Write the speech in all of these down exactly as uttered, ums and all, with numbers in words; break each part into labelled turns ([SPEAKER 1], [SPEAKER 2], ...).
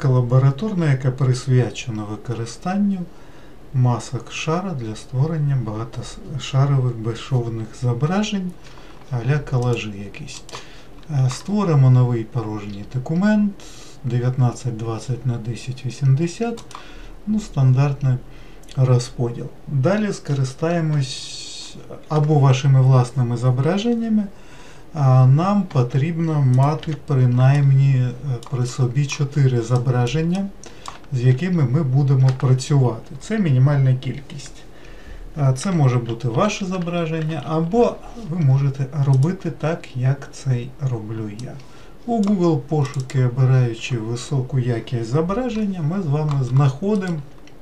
[SPEAKER 1] Розробка лабораторна, яка присвячена використанню масок шара для створення багатошарових безшовних зображень, а-ля колажі якісь. Створимо новий порожній документ дев'ятнадцять двадцять на десять вісімдесят, ну, стандартний розподіл. Далі скористаємось або вашими власними зображеннями, а нам потрібно мати принаймні при собі чотири зображення, з якими ми будемо працювати. Це мінімальна кількість. Це може бути ваше зображення, або ви можете робити так, як це роблю я. У Google пошуки, обираючи високу якість зображення, ми з вами знаходимо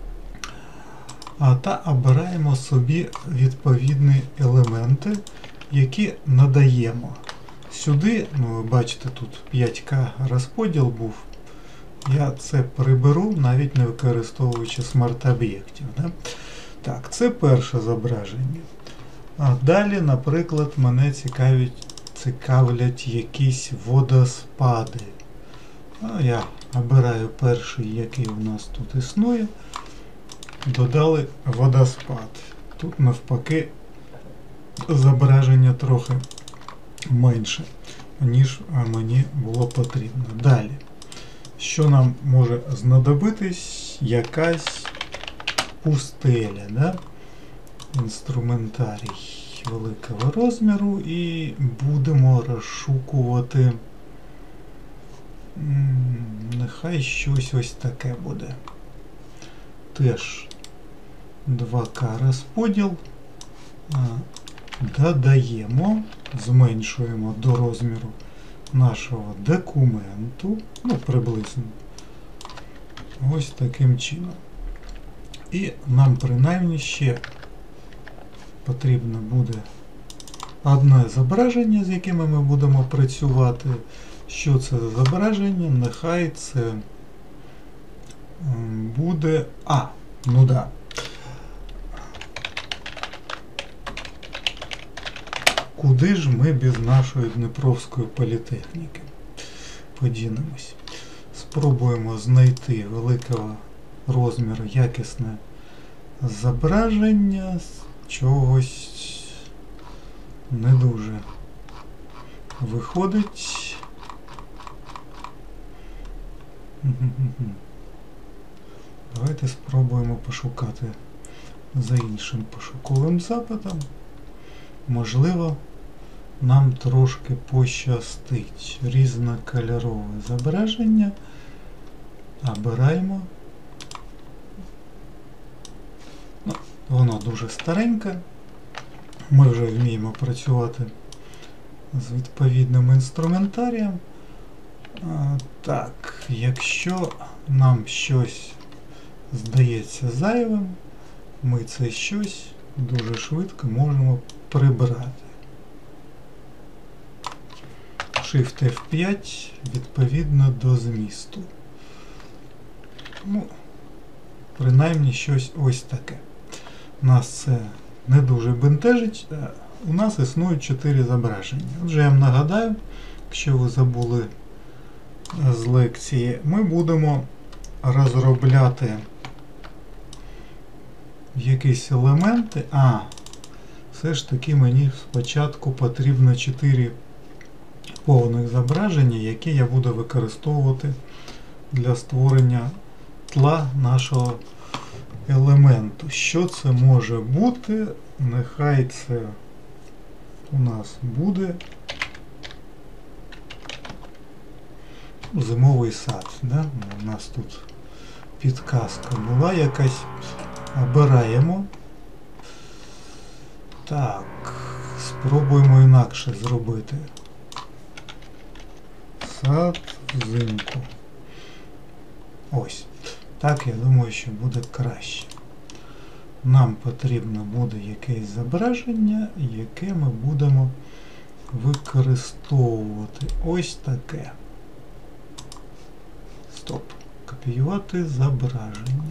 [SPEAKER 1] та обираємо собі відповідні елементи, які надаємо. Сюди, ну ви бачите, тут п'ять ка розподіл був. Я це приберу, навіть не використовуючи смарт-об'єктів. Да? Так, це перше зображення. А далі, наприклад, мене цікавить, цікавлять якісь водоспади. А я обираю перший, який у нас тут існує. Додали водоспад. Тут навпаки зображення трохи менше, ніж мені було потрібно. Далі. Що нам може знадобитись? Якась пустеля, да? Інструментарій великого розміру, і будемо розшукувати, нехай щось ось таке буде. Теж два ка розподіл, додаємо, зменшуємо до розміру нашого документу, ну приблизно, ось таким чином. І нам принаймні ще потрібно буде одне зображення, з якими ми будемо працювати. Що це за зображення? Нехай це буде... А, ну да. Куди ж ми без нашої Дніпровської політехніки подінемось? Спробуємо знайти великого розміру якісне зображення з чогось не дуже виходить. Давайте спробуємо пошукати за іншим пошуковим запитом. Можливо, нам трошки пощастить. Різнокольорове зображення. Обираємо. Ну, воно дуже стареньке. Ми вже вміємо працювати з відповідним інструментарієм. А, так, якщо нам щось здається зайвим, ми це щось дуже швидко можемо прибрати. Shift еф п'ять відповідно до змісту. Ну, принаймні щось ось таке. Нас це не дуже бентежить. У нас існують чотири зображення. Отже, я вам нагадаю, якщо ви забули з лекції, ми будемо розробляти якісь елементи. А, все ж таки мені спочатку потрібно чотири повних зображення, які я буду використовувати для створення тла нашого елементу. Що це може бути? Нехай це у нас буде зимовий сад. Да? У нас тут підказка була якась. Обираємо. Так, спробуємо інакше зробити. Сад взимку. Ось. Так, я думаю, що буде краще. Нам потрібно буде якесь зображення, яке ми будемо використовувати. Ось таке. Стоп. Копіювати зображення.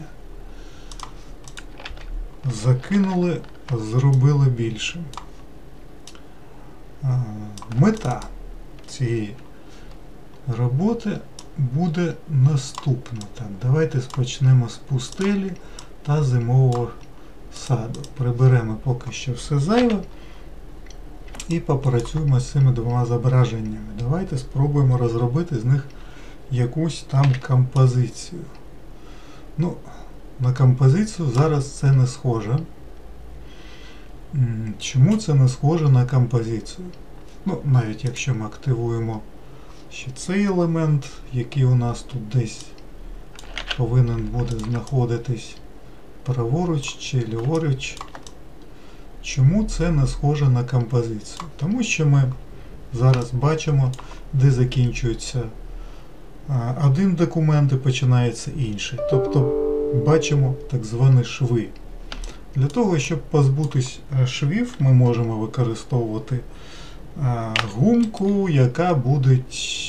[SPEAKER 1] Закинули, зробили більше. Мета цієї роботи буде наступне. Так, давайте почнемо з пустелі та зимового саду. Приберемо поки що все зайве і попрацюємо з цими двома зображеннями. Давайте спробуємо розробити з них якусь там композицію. Ну, на композицію зараз це не схоже. Чому це не схоже на композицію? Ну, навіть якщо ми активуємо ще цей елемент, який у нас тут десь повинен буде знаходитись праворуч чи ліворуч. Чому це не схоже на композицію? Тому що ми зараз бачимо, де закінчується один документ і починається інший. Тобто бачимо так звані шви. Для того, щоб позбутись швів, ми можемо використовувати гумку, яка буде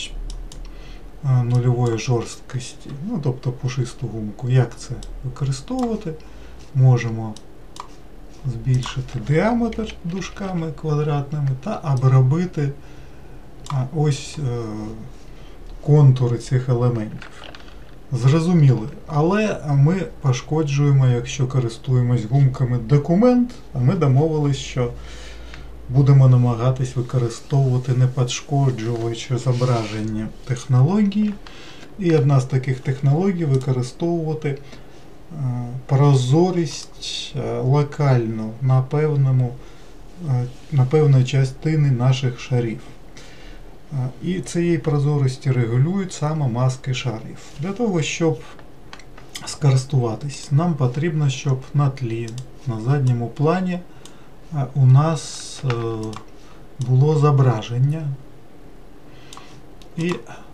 [SPEAKER 1] нульової жорсткості. Ну, тобто пушисту гумку. Як це використовувати? Можемо збільшити діаметр дужками квадратними та обробити ось контури цих елементів. Зрозуміли, але ми пошкоджуємо, якщо користуємось гумками, документ, а ми домовились, що будемо намагатись використовувати не пошкоджуючи зображення технології. І одна з таких технологій використовувати прозорість локальну на певному, на певної частини наших шарів. І цієї прозорості регулюють саме маски шарів. Для того, щоб скористуватись, нам потрібно, щоб на тлі, на задньому плані у нас було зображення. І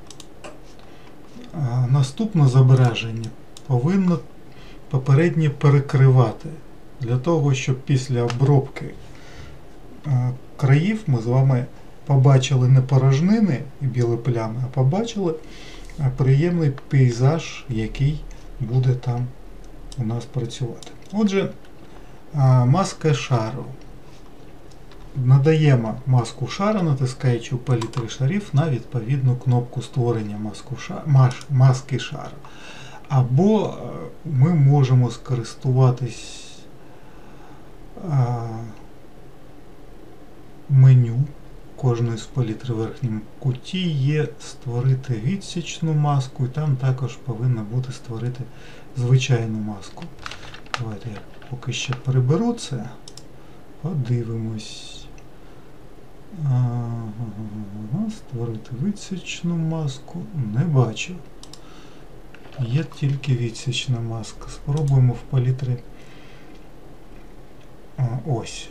[SPEAKER 1] наступне зображення повинно попереднє перекривати. Для того, щоб після обробки країв ми з вами побачили не порожнини і білі плями, а побачили приємний пейзаж, який буде там у нас працювати. Отже, маска шару. Надаємо маску шара, натискаючи у палітрі шарів на відповідну кнопку створення маску шар, маски шара. Або ми можемо скористуватись меню. Кожної з палітр в верхньому куті є створити відсічну маску, і там також повинна бути створити звичайну маску. Давайте я поки ще приберу це, подивимось. Ага, створити відсічну маску не бачу. Є тільки відсічна маска. Спробуємо в палітрі. А, ось.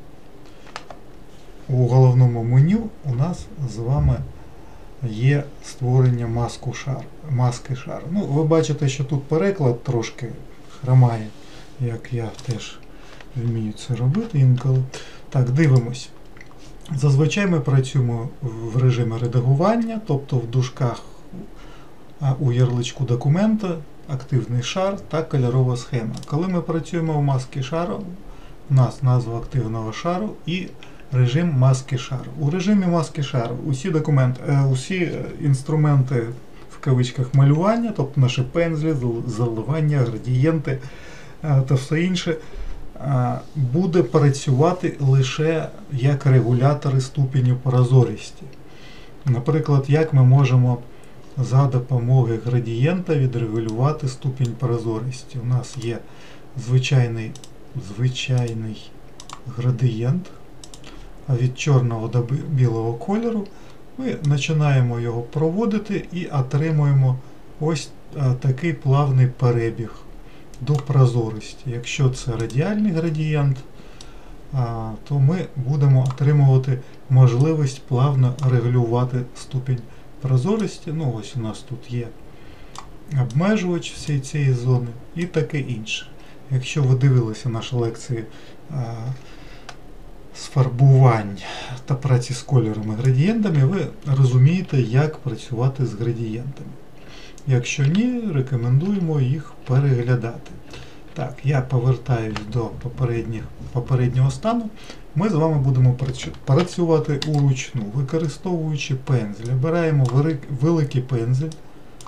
[SPEAKER 1] У головному меню у нас з вами є створення маску шар, маски шар. Ну, ви бачите, що тут переклад трошки хромає, як я теж вмію це робити інколи. Так, дивимось. Зазвичай ми працюємо в режимі редагування, тобто в дужках у ярличку документа активний шар та кольорова схема. Коли ми працюємо в масці шару, у нас назва активного шару і режим маски шару. У режимі маски шару усі документи, е, усі інструменти в кавичках малювання, тобто наші пензлі, заливання, градієнти е, та все інше, е, буде працювати лише як регулятори ступеню прозорості. Наприклад, як ми можемо за допомогою градієнта відрегулювати ступінь прозорості. У нас є звичайний, звичайний градієнт. Від чорного до білого кольору ми починаємо його проводити і отримуємо ось такий плавний перебіг до прозорості. Якщо це радіальний градієнт, то ми будемо отримувати можливість плавно регулювати ступінь прозорості. Ну, ось у нас тут є обмежувач всієї цієї зони і таке інше. Якщо ви дивилися наші лекції з фарбувань та праці з кольорами градієнтами, ви розумієте, як працювати з градієнтами. Якщо ні, рекомендуємо їх переглядати. Так, я повертаюсь до попереднього стану. Ми з вами будемо працювати уручну, використовуючи пензель. Обираємо великий пензель,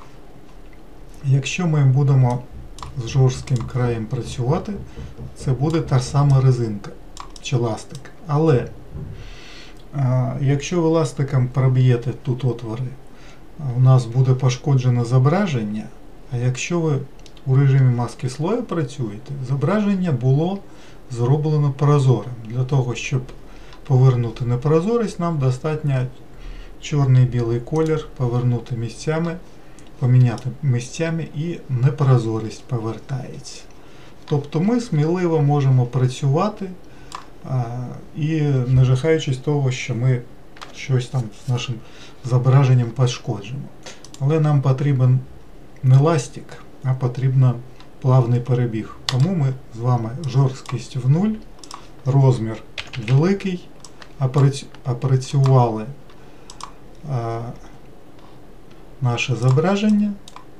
[SPEAKER 1] Якщо ми будемо з жорстким краєм працювати, це буде та сама резинка чи ластик. Але а, якщо ви ластиком проб'єте тут отвори, у нас буде пошкоджене зображення, а якщо ви у режимі маски слоя працюєте, зображення було зроблено прозорим. Для того, щоб повернути непрозорість, нам достатньо чорний і білий колір повернути місцями, поміняти місцями і непрозорість повертається. Тобто ми сміливо можемо працювати а, і не жахаючись того, що ми щось там з нашим зображенням пошкоджимо. Але нам потрібен не ластик, а потрібен плавний перебіг. Тому ми з вами жорсткість в нуль, розмір великий, опрацювали а, наше зображення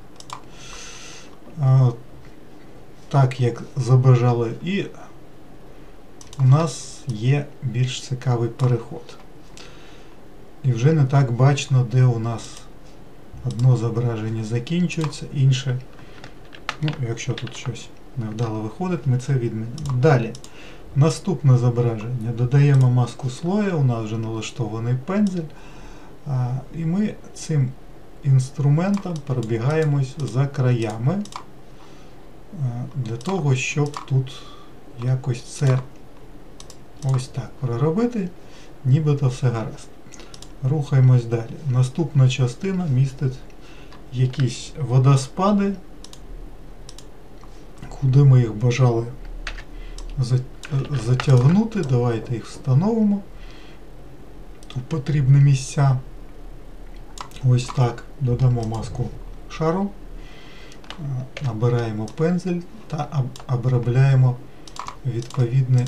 [SPEAKER 1] а, так, як забажали, і у нас є більш цікавий переход. І вже не так бачно, де у нас одно зображення закінчується, інше, ну, якщо тут щось невдало виходить, ми це відмінимо. Далі, наступне зображення. Додаємо маску слоя, у нас вже налаштований пензель, а, і ми цим інструментом пробігаємось за краями, а, для того, щоб тут якось це ось так проробити, нібито все гаразд. Рухаємось далі. Наступна частина містить якісь водоспади, куди ми їх бажали затягнути. Давайте їх встановимо у потрібні місця. Ось так. Додамо маску шару, обираємо пензель та обробляємо відповідні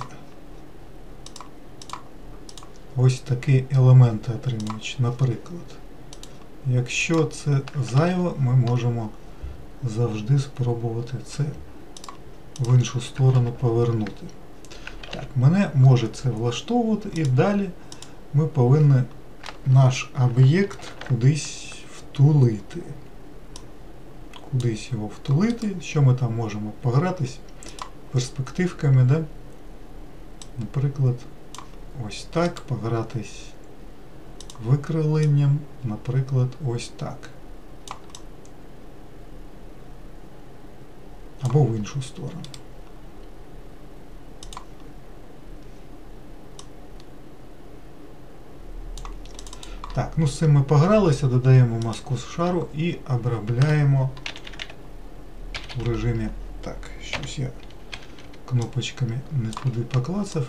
[SPEAKER 1] ось такі елементи отримуючи. Наприклад, якщо це зайве, ми можемо завжди спробувати це в іншу сторону повернути. Так, мене може це влаштовувати, і далі ми повинні наш об'єкт кудись втулити. Кудись його втулити. Що ми там можемо? Погратись перспективками, да? Наприклад, ось так, погратись викривленням, наприклад, ось так. Або в іншу сторону. Так, ну з цим ми погралися, додаємо маску шару і обробляємо в режимі, так, щось я кнопочками не туди поклацав.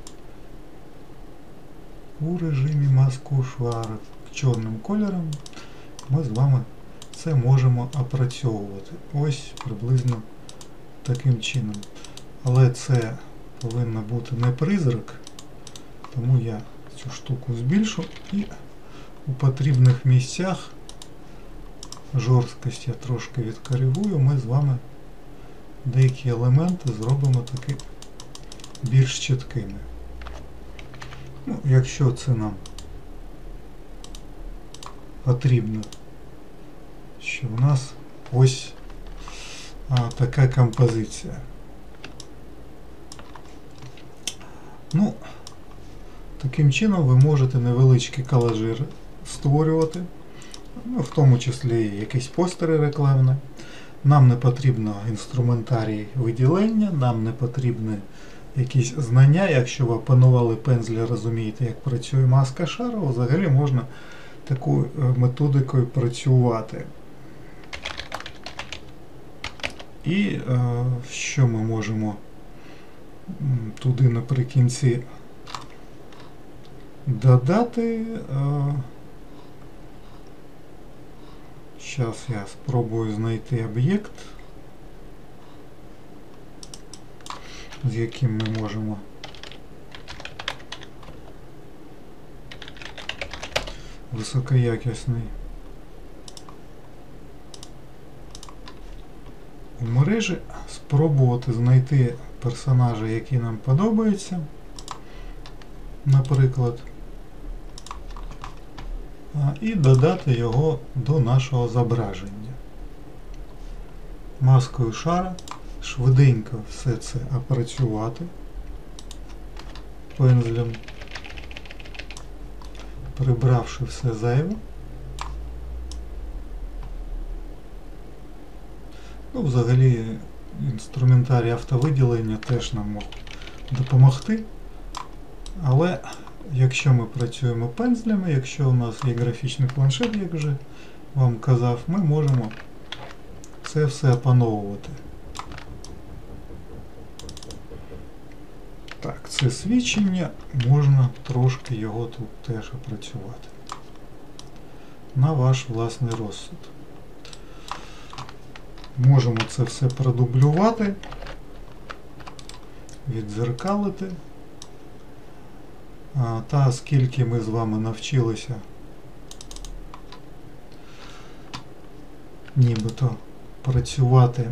[SPEAKER 1] У режимі маску шару чорним кольором ми з вами це можемо опрацьовувати. Ось приблизно таким чином. Але це повинно бути не призрак, тому я цю штуку збільшу і у потрібних місцях жорсткість я трошки відкоригую, ми з вами деякі елементи зробимо таки більш чіткими. Ну, якщо це нам потрібно, що у нас ось а, така композиція. Ну, таким чином ви можете невеличкі колажі створювати, ну, в тому числі якісь постери рекламні. Нам не потрібно інструментарій виділення, нам не потрібні якісь знання. Якщо ви опанували пензля, розумієте, як працює маска шару, взагалі можна такою методикою працювати. І е, що ми можемо туди наприкінці додати? Зараз я спробую знайти об'єкт, з яким ми можемо високоякісний у мережі спробувати знайти персонажа, який нам подобається, наприклад, і додати його до нашого зображення. маскою шара швиденько все це опрацювати пензлем, прибравши все зайве. Ну, взагалі, інструментарій автовиділення теж нам може допомогти. Але якщо ми працюємо пензлями, якщо у нас є графічний планшет, як вже вам казав, ми можемо це все опановувати. Так, це свідчення, можна трошки його тут теж опрацювати. На ваш власний розсуд. Можемо це все продублювати, віддзеркалити. А, та скільки ми з вами навчилися нібито працювати.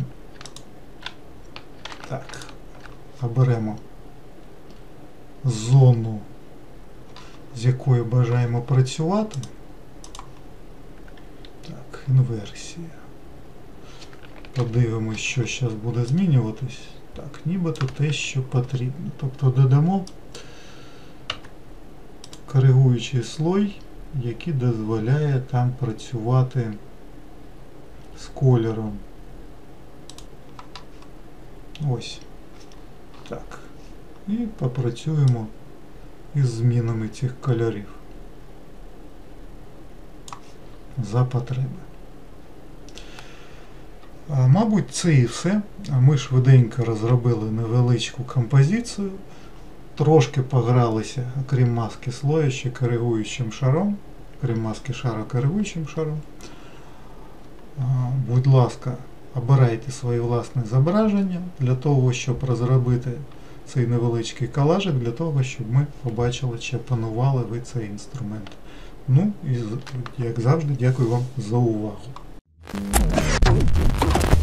[SPEAKER 1] Так, оберемо зону, з якою бажаємо працювати. Так, інверсія. Подивимось, що зараз буде змінюватись. Так, нібито те, що потрібно. Тобто додамо коригуючий слой, який дозволяє там працювати з кольором. Ось. Так. І попрацюємо із змінами цих кольорів за потреби. А, мабуть, це і все. Ми швиденько розробили невеличку композицію. Трошки погралися, окрім маски слоя, ще коригуючим шаром. Крім маски шара коригуючим шаром. А, будь ласка, обирайте свої власні зображення для того, щоб розробити цей невеличкий колажик, для того, щоб ми побачили, чи опанували ви цей інструмент. Ну і, як завжди, дякую вам за увагу.